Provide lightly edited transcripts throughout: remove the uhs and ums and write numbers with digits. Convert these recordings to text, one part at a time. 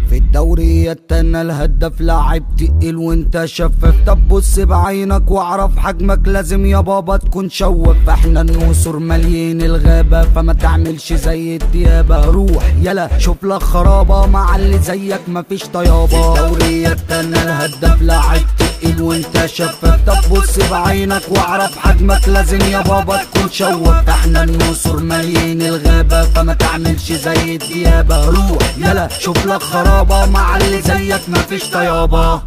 في الدوريات انا الهداف، لاعب تقيل وانت شفاف. طب بص بعينك واعرف حجمك، لازم يا بابا تكون شواف. احنا النسور ماليين الغابة، فما تعملش زي الديابة. روح يلا شوف لك خرابة، مع اللي زيك مفيش طيابة. في الدوريات انا الهداف، لاعب تقيل وانت شفاف. طب بص بعينك واعرف حجمك، لازم يا بابا تكون شواف. احنا النسور ماليين الغابة، فما تعملش زي الديابة. روح يلا شوف لك خرابة، مع اللي زيك مفيش طيابة.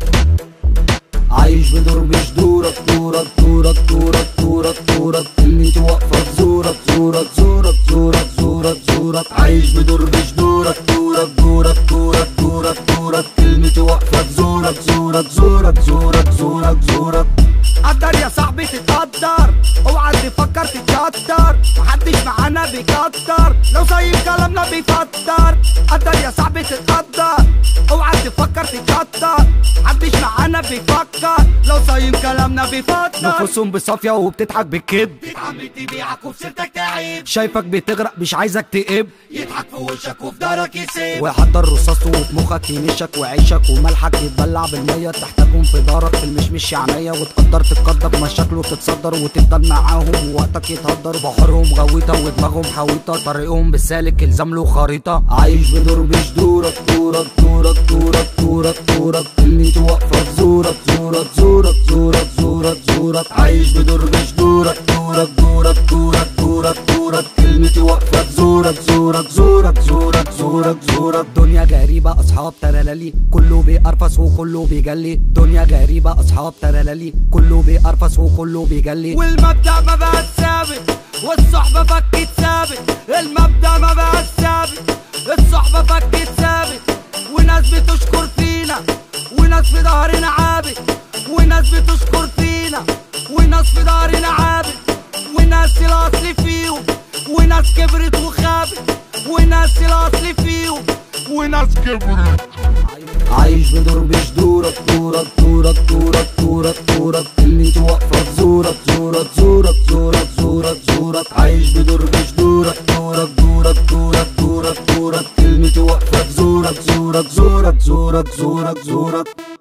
عايش بدور مش دورك، دورك دورك دورك دورك دورك، كلمتي واقفة في زورك زورك زورك زورك زورك زورك. عايش بدور مش دورك، دورك دورك دورك دورك دورك، كلمتي واقفة في زورك زورك زورك زورك زورك زورك. قدر يا صاحبي تتقدر، اوعى تفكر تتشطر، محدش معانا بيكتر، لو صايم كلامنا بيفطر. قدر يا صاحبي تتقدر، اوعى تفكر تتشطر، محدش معانا بيفكر، لو صايم كلامنا بيفطر. نفوسهم بصافية وبتضحك بالكذب، بتعمل تبيعك وفي سيرتك تعيب، شايفك بتغرق مش عايزك تقب، يضحك في وشك وفي دارك يسيب، ويحضر رصاصه وفي مخك ينشك، وعيشك وملحك يتبلع بالمية. تحتاجهم في دارك في المشمش عينيا، وتقدر تتقدر مشاكله وتتصدر، وتفضل معاهم ووقتك يتهدر. بحرهم غويطة ودماغهم حويطة، طريقهم بالسالك يلزم له خريطة. عايش بدور مش دورك، دورك دورك دورك دورك دورك، كلمتي واقفة في زورك زورك زورك زورك زورك زورك. عايش بدور مش دورك، دورك دورك دورك دورك دورك، كلمتي واقفة في زورك زورك زورك زورك زورك زورك. دنيا غريبة أصحاب ترللي، كله بيقرفص وكله بيجلي. دنيا غريبة أصحاب ترللي، كله بيقرفص وكله بيجلي. والمبدأ ما بقاش ثابت، والصحبة فكت ثابت. المبدأ ما بقاش ثابت، الصحبة فكت ثابت. وناس بتشكر فينا، وناس في ظهرنا عابد، وناس بتشكر فينا، وناس في ظهرنا عابد. وناس الأصل فيهم، وناس كبرت وخابت، وناس الأصل فيهم، وناس كبرت. عايش بدور مش دورك، دورك دورك دورك دورك دورك، كلمتي واقفة في زورك زورك زورك زورك زورك زورك. عايش بدور مش دورك، دورك دورك دورك دورك دورك، كلمتي واقفة في زورك زورك زورك زورك زورك زورك.